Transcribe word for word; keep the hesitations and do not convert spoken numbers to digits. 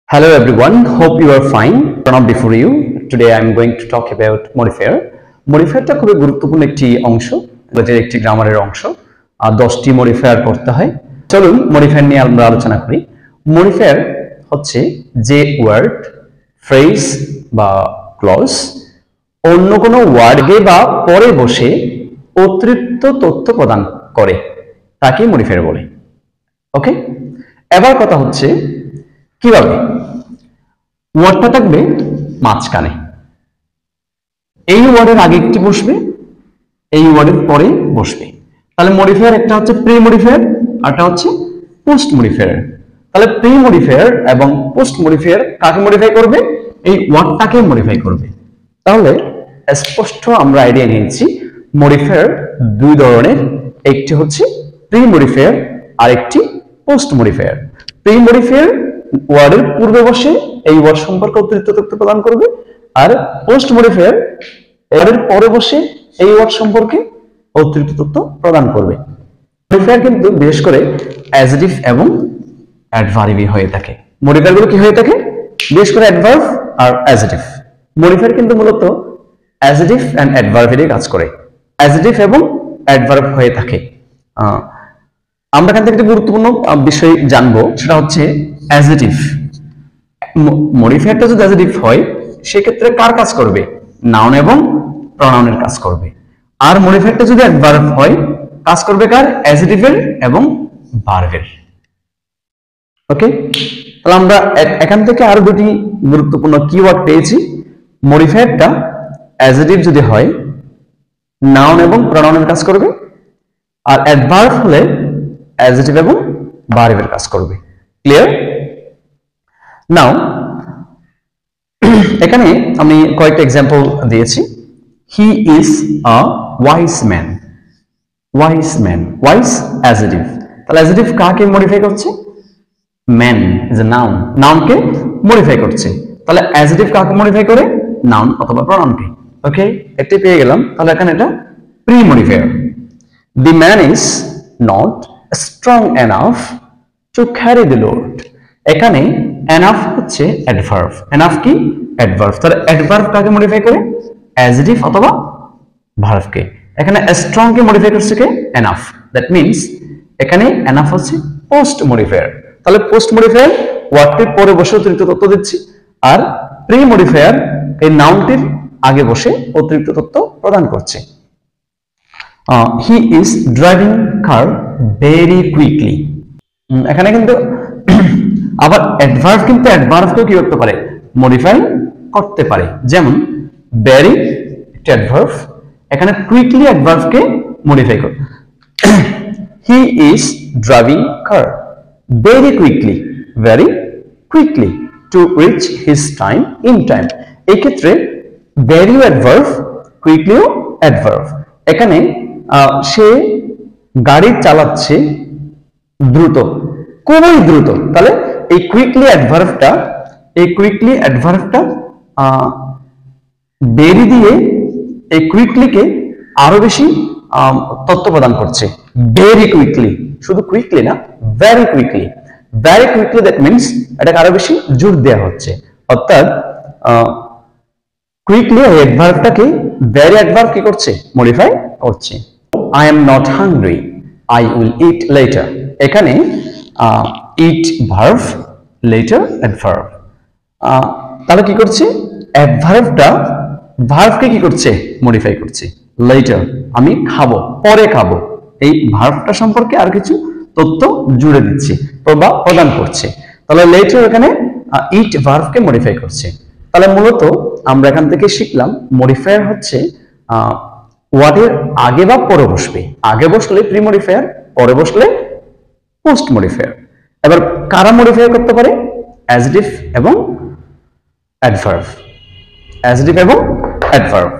Hello everyone, hope you are fine. Pranab before you. Today I am going to talk about modifier. Modifier টা খুবই গুরুত্বপূর্ণ একটি অংশ, যেটা একটি গ্রামারের অংশ। আর দশটি মডিফায়ার করতে হয়। চলুন মডিফায়ার নিয়ে আমরা আলোচনা করি। মডিফায়ার হচ্ছে যে ওয়ার্ড, ফ্রেজ বা ক্লজ অন্য কোনো ওয়ার্ডে বা পরে বসে অতিরিক্ত তথ্য প্রদান করে তাকে মডিফায়ার বলে। ওকে, এবার কথা হচ্ছে কিভাবে ওয়ার্ডটা থাকবে মাঝখানে, এই ওয়ার্ডের আগে একটি বসবে, এই ওয়ার্ডের পরে বসবে। তাহলে মডিফায়ার একটা হচ্ছে প্রি মডিফায়ার আর একটা হচ্ছে পোস্ট মডিফায়ার। তাহলে প্রি মডিফায়ার এবং পোস্ট মডিফায়ার কাকে মডিফাই করবে? এই ওয়ার্ডটাকে মডিফাই করবে। তাহলে স্পষ্ট আমরা আইডিয়া নিয়েছি মডিফায়ার দুই ধরনের, একটি হচ্ছে প্রি মডিফায়ার আর একটি পোস্ট মডিফায়ার। প্রি মডিফায়ার ওয়ার্ডের পূর্বে বসে এই ওয়ার্ড সম্পর্কে অতিরিক্ত তথ্য প্রদান করবে, আর পোস্ট মডিফায়ার ওয়ার্ডের পরে বসে এই ওয়ার্ড সম্পর্কে অতিরিক্ত তথ্য প্রদান করবে। মডিফায়ার কিন্তু বিশেষ করে অ্যাডজেক্টিভ এবং অ্যাডভার্বি হয়ে থাকে। মডিফায়ারগুলো কি হয়ে থাকে? বিশেষ করে অ্যাডভার্ব আর অ্যাডজেক্টিভ। মডিফায়ার কিন্তু মূলত অ্যাডজেক্টিভ এন্ড অ্যাডভার্বের কাজ করে, অ্যাডজেক্টিভ এবং অ্যাডভার্ব হয়ে থাকে। আমরা এখান থেকে একটা গুরুত্বপূর্ণ বিষয় জানবো, সেটা হচ্ছে অ্যাডজেক্টিভ। মডিফায়ারটা যদি অ্যাডজেক্টিভ হয় সেক্ষেত্রে কার কাজ করবে? নাউন এবং প্রনাউনের কাজ করবে। আর মডিফায়ারটা যদি অ্যাডভার্ব হয় কাজ করবে কার? অ্যাডজেক্টিভের এবং ভার্বের। ওকে, তাহলে আমরা এখান থেকে আরো দুটি গুরুত্বপূর্ণ কিওয়ার্ড পেয়েছি। মডিফায়ারটা অ্যাডজেক্টিভ যদি হয় নাউন এবং প্রনাউনের কাজ করবে, আর অ্যাডভার্ব হলে অ্যাডজেক্টিভ এবং ভার্বের কাজ করবে। ক্লিয়ার? নাও এখানে আমি কয়েকটা এক্সাম্পল দিয়েছি। He is a wise man. Wise man, wise adjective. তাহলে অ্যাডজেক্টিভ কাকে মডিফাই করছে? ম্যান ইজ এ নাউন, নাউনকে মডিফাই করছে। তাহলে অ্যাডজেক্টিভ কাকে মডিফাই করে? নাউন অথবা প্রনাউনকে। ওকে, একটি পেয়ে গেলাম। তাহলে এখানে এটা pre modifier. The man is not strong enough to carry the load. এখানে এনাফ হচ্ছে অ্যাডভার্ব। এনাফ কি? অ্যাডভার্ব। তাহলে অ্যাডভার্ব কাকে মডিফাই করে? অ্যাডজেক্টিভ অথবা ভার্বকে। এখানে স্ট্রং কে মডিফাই করছে কে? এনাফ। দ্যাট মিন্স এখানে এনাফ হচ্ছে পোস্ট মডিফায়ার। তাহলে পোস্ট মডিফায়ার ওয়ার্ডটির পরে বসে অতিরিক্ত তথ্য দিচ্ছি, আর প্রি মডিফায়ার এই নাউনটির আগে বসে অতিরিক্ত তথ্য প্রদান করছে। He is driving car very quickly. এখানে কিন্তু আবার অ্যাডভার্ব কিন্তু অ্যাডভার্বকেও কি করতে পারে? মডিফাই করতে পারে। যেমন ভেরি একটা অ্যাডভার্ব, এখানে কুইকলি অ্যাডভার্বকে মডিফাই করে। He is driving car very quickly, very quickly to reach his time in time. এই ক্ষেত্রে ভেরি অ্যাডভার্ব, কুইকলিও অ্যাডভার্ব। এখানে সে গাড়ি চালাচ্ছে দ্রুত, খুবই দ্রুত। তাহলে এই কুইকলি অ্যাডভার্বটা এই কুইকলি অ্যাডভার্বটা ভেরি দিয়ে এই কুইকলিকে আরো বেশি তথ্য প্রদান করছে। ভেরি কুইকলি, শুধু কুইকলি না, very quickly. Very quickly that means এটাকে আরো বেশি জোর দেওয়া হচ্ছে। অর্থাৎ কুইকলি এই অ্যাডভার্বটাকে ভেরি অ্যাডভার্ব কি করছে? মডিফাই করছে। I am not hungry, I will eat later. এখানে ইট ভার্ব, লেটার অ্যাডভার্ব। তাহলে কি করছে? অ্যাডভার্বটা ভার্বকে কি করছে? মডিফাই করছে। লেটার আমি খাবো, পরে খাবো, এই ভার্বটা সম্পর্কে আর কিছু তথ্য জুড়ে দিচ্ছে বা প্রদান করছে। তাহলে লেটার এখানে ইট ভার্বকে মডিফাই করছে। তাহলে মূলত আমরা এখান থেকে শিখলাম মডিফায়ার হচ্ছে ওয়ার্ডের আগে বা পরে বসবে। আগে বসলে প্রি মডিফায়ার, পরে বসলে পোস্ট মডিফায়ার। এবার কারা মডিফাই করতে পারে? অ্যাডজেক্টিভ এবং অ্যাডভার্ব। অ্যাডজেক্টিভ এবং অ্যাডভার্ব।